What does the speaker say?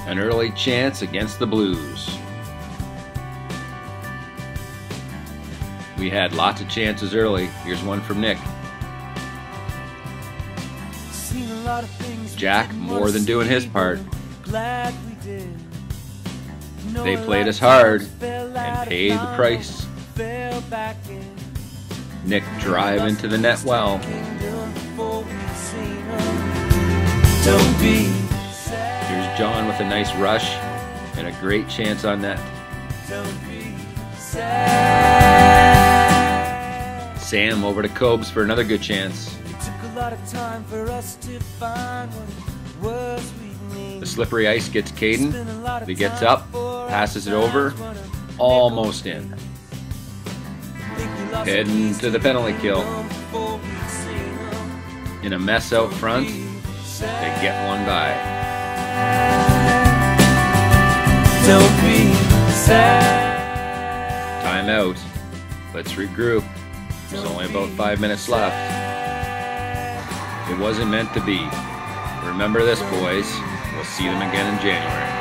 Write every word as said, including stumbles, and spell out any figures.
An early chance against the Blues. We had lots of chances early. Here's one from Nick. Jack more than doing his part. They played us hard and paid the price. Nick drive into the net well. Here's John with a nice rush and a great chance on net. Sam over to Cobes for another good chance. The slippery ice gets Caden. He gets up, passes it over, almost in. Heading to the penalty kill. In a mess out front, they get one by. Don't be sad. Time out. Let's regroup. There's only about five minutes left. It wasn't meant to be. Remember this, boys. We'll see them again in January.